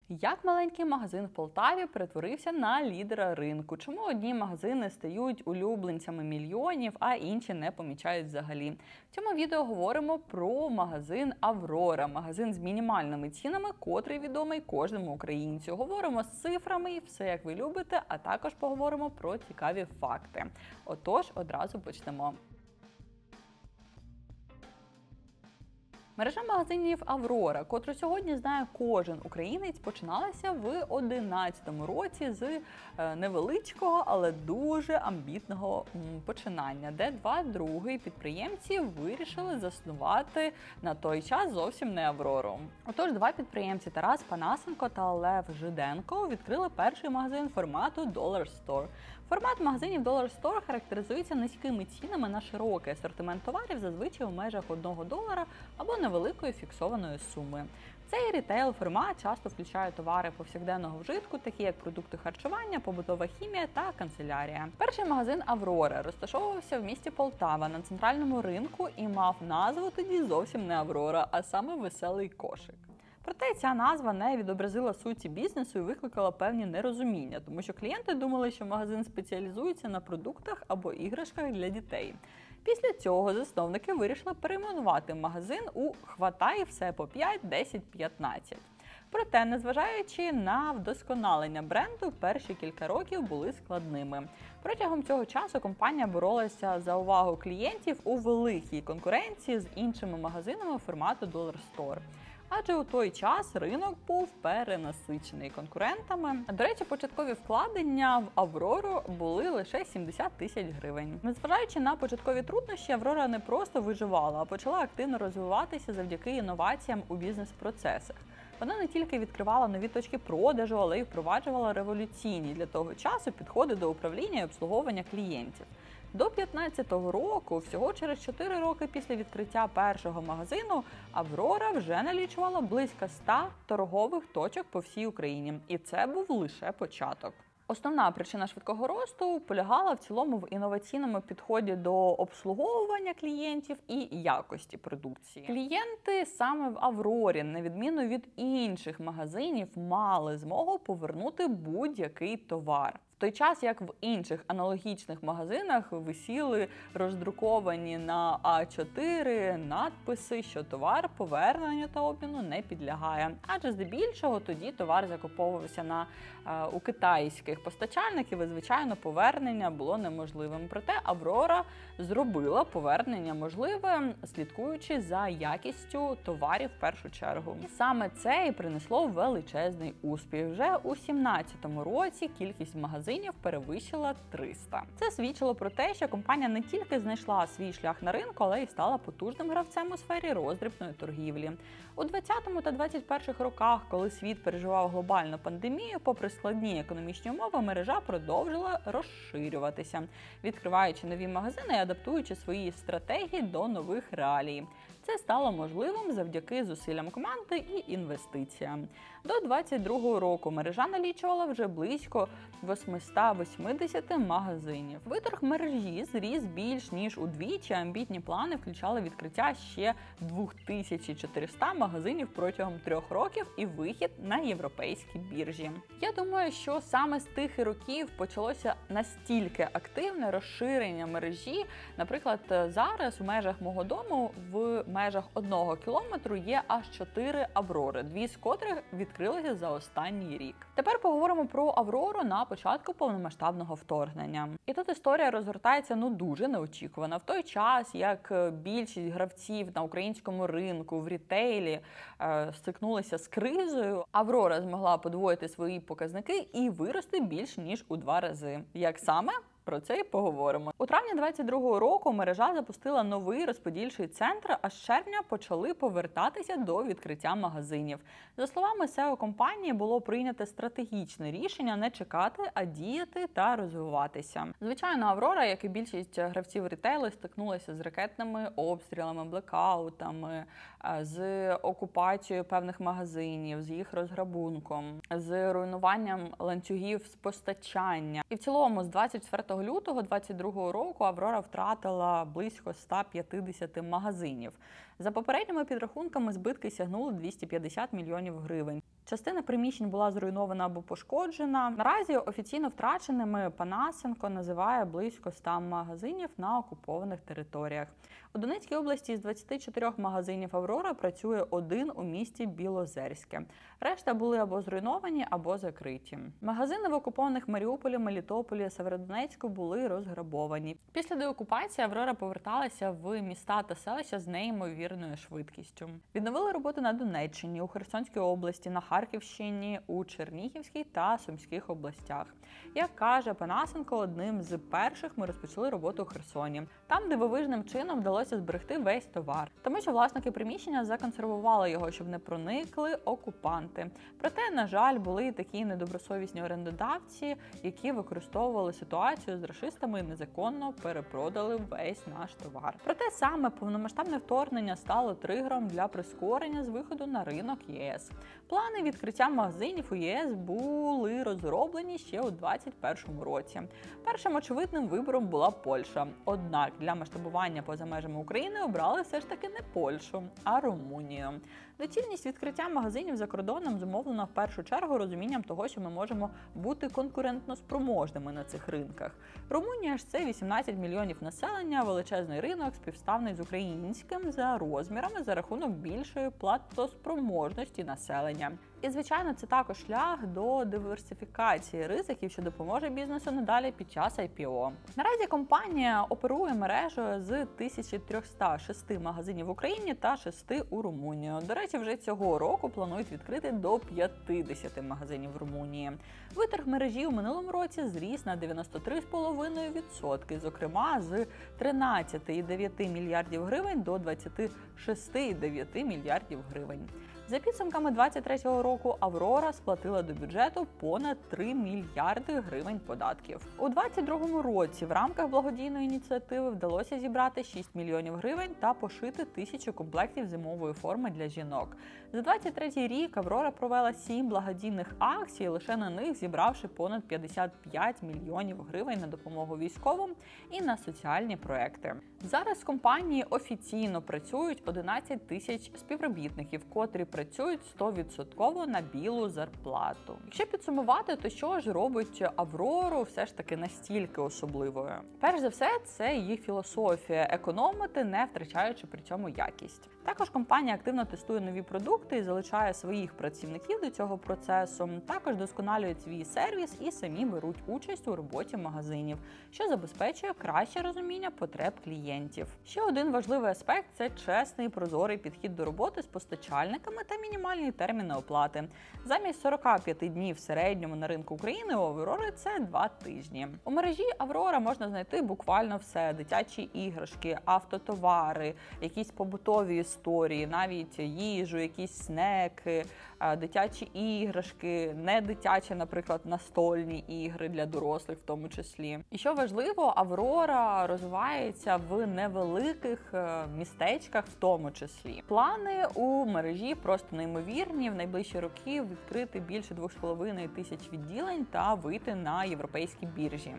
Як маленький магазин в Полтаві перетворився на лідера ринку? Чому одні магазини стають улюбленцями мільйонів, а інші не помічають взагалі? В цьому відео говоримо про магазин «Аврора». Магазин з мінімальними цінами, котрий відомий кожному українцю. Говоримо з цифрами, все як ви любите, а також поговоримо про цікаві факти. Отож, одразу почнемо. Мережа магазинів «Аврора», котру сьогодні знає кожен українець, починалася в 2011 році з невеличкого, але дуже амбітного починання, де два другі підприємці вирішили заснувати на той час зовсім не «Аврору». Отож, два підприємці Тарас Панасенко та Лев Жиденко відкрили перший магазин формату Dollar Store. Формат магазинів Dollar Store характеризується низькими цінами на широкий асортимент товарів, зазвичай у межах $1 або невеликої фіксованої суми. Цей рітейл-формат часто включає товари повсякденного вжитку, такі як продукти харчування, побутова хімія та канцелярія. Перший магазин «Аврора» розташовувався в місті Полтава на центральному ринку і мав назву тоді зовсім не «Аврора», а саме «Веселий кошик». Проте ця назва не відобразила суті бізнесу і викликала певні нерозуміння, тому що клієнти думали, що магазин спеціалізується на продуктах або іграшках для дітей. Після цього засновники вирішили перейменувати магазин у «Хватай все по 5, 10, 15». Проте, незважаючи на вдосконалення бренду, перші кілька років були складними. Протягом цього часу компанія боролася за увагу клієнтів у великій конкуренції з іншими магазинами формату Dollar Store. Адже у той час ринок був перенасичений конкурентами. До речі, початкові вкладення в «Аврору» були лише 70 тисяч гривень. Незважаючи на початкові труднощі, «Аврора» не просто виживала, а почала активно розвиватися завдяки інноваціям у бізнес-процесах. Вона не тільки відкривала нові точки продажу, але й впроваджувала революційні для того часу підходи до управління і обслуговування клієнтів. До 2015 року, всього через 4 роки після відкриття першого магазину, «Аврора» вже налічувала близько 100 торгових точок по всій Україні. І це був лише початок. Основна причина швидкого росту полягала в цілому в інноваційному підході до обслуговування клієнтів і якості продукції. Клієнти саме в «Аврорі», на відміну від інших магазинів, мали змогу повернути будь-який товар. В той час, як в інших аналогічних магазинах висіли роздруковані на А4 надписи, що товар поверненню та обміну не підлягає. Адже здебільшого тоді товар закуповувався у китайських постачальників і, звичайно, повернення було неможливим. Проте «Аврора» зробила повернення можливим, слідкуючи за якістю товарів в першу чергу. І саме це і принесло величезний успіх. Вже у 2017 році кількість магазинів перевищила 300. Це свідчило про те, що компанія не тільки знайшла свій шлях на ринку, але й стала потужним гравцем у сфері роздрібної торгівлі. У 20-му та 21-х роках, коли світ переживав глобальну пандемію, попри складні економічні умови, мережа продовжила розширюватися, відкриваючи нові магазини і адаптуючи свої стратегії до нових реалій. Це стало можливим завдяки зусиллям команди і інвестиціям. До 2022 року мережа налічувала вже близько 880 магазинів. Виторг мережі зріс більш ніж удвічі, амбітні плани включали відкриття ще 2400 магазинів протягом 3 років і вихід на європейські біржі. Я думаю, що саме з тих років почалося настільки активне розширення мережі. Наприклад, зараз у межах мого дому в межах 1 кілометру є аж 4 «Аврори», 2 з котрих відкрилися за останній рік. Тепер поговоримо про «Аврору» на початку повномасштабного вторгнення. І тут історія розгортається дуже неочікувано. В той час, як більшість гравців на українському ринку, в рітейлі стикнулися з кризою, «Аврора» змогла подвоїти свої показники і вирости більш ніж у 2 рази. Як саме? Про це і поговоримо. У травні 2022 року мережа запустила новий розподільчий центр, а з червня почали повертатися до відкриття магазинів. За словами SEO компанії, було прийнято стратегічне рішення не чекати, а діяти та розвиватися. Звичайно, «Аврора», як і більшість гравців рітейлу, стикнулася з ракетними обстрілами, блекаутами, з окупацією певних магазинів, з їх розграбунком, з руйнуванням ланцюгів з постачання. І в цілому з 24 лютого 2022 року «Аврора» втратила близько 150 магазинів. За попередніми підрахунками збитки сягнули 250 мільйонів гривень. Частина приміщень була зруйнована або пошкоджена. Наразі офіційно втраченими Панасенко називає близько 100 магазинів на окупованих територіях. У Донецькій області з 24 магазинів «Аврора» працює один у місті Білозерське. Решта були або зруйновані, або закриті. Магазини в окупованих Маріуполі, Мелітополі, Северодонецьку були розграбовані. Після деокупації «Аврора» поверталася в міста та селища з неймовірною швидкістю. Відновили роботу на Донеччині, у Херсонській області, на Харківщині, у Чернігівській та Сумських областях. Як каже Панасенко, одним з перших ми розпочали роботу у Херсоні. Там дивовижним чином вдалося зберегти весь товар, тому що власники приміщення законсервували його, щоб не проникли окупанти. Проте, на жаль, були і такі недобросовісні орендодавці, які використовували ситуацію з рашистами і незаконно перепродали весь наш товар. Проте саме повномасштабне вторгнення стало тригером для прискорення з виходу на ринок ЄС. Плани відкриття магазинів у ЄС були розроблені ще у 2021 році. Першим очевидним вибором була Польща. Однак для масштабування поза межами України обрали все ж таки не Польщу, а Румунію. Доцільність відкриття магазинів за кордоном зумовлена в першу чергу розумінням того, що ми можемо бути конкурентно спроможними на цих ринках. Румунія ж це 18 мільйонів населення, величезний ринок, співставний з українським за розмірами за рахунок більшої платоспроможності населення. І, звичайно, це також шлях до диверсифікації ризиків, що допоможе бізнесу надалі під час IPO. Наразі компанія оперує мережею з 1306 магазинів в Україні та 6 у Румунію. До речі, вже цього року планують відкрити до 50 магазинів в Румунії. Виторг мережі у минулому році зріс на 93,5%, зокрема з 13,9 мільярдів гривень до 26,9 мільярдів гривень. За підсумками 2023 року «Аврора» сплатила до бюджету понад 3 мільярди гривень податків. У 2022 році в рамках благодійної ініціативи вдалося зібрати 6 мільйонів гривень та пошити 1000 комплектів зимової форми для жінок. За 2023 рік «Аврора» провела 7 благодійних акцій, лише на них зібравши понад 55 мільйонів гривень на допомогу військовим і на соціальні проекти. Зараз в компанії офіційно працюють 11 тисяч співробітників, котрі працюють 100% на білу зарплату. Якщо підсумувати, то що ж робить «Аврору» все ж таки настільки особливою? Перш за все, це її філософія – економити, не втрачаючи при цьому якість. Також компанія активно тестує нові продукти і залучає своїх працівників до цього процесу. Також досконалюють свій сервіс і самі беруть участь у роботі магазинів, що забезпечує краще розуміння потреб клієнтів. Ще один важливий аспект – це чесний і прозорий підхід до роботи з постачальниками та мінімальні терміни оплати. Замість 45 днів в середньому на ринку України у «Аврори» це 2 тижні. У мережі «Аврора» можна знайти буквально все – дитячі іграшки, автотовари, якісь побутові історії, навіть їжу, якісь снеки, дитячі іграшки, не дитячі, наприклад, настольні ігри для дорослих в тому числі. І що важливо, «Аврора» розвивається в невеликих містечках в тому числі. Плани у мережі просто неймовірні. В найближчі роки відкрити більше 2,5 тисяч відділень та вийти на європейські біржі.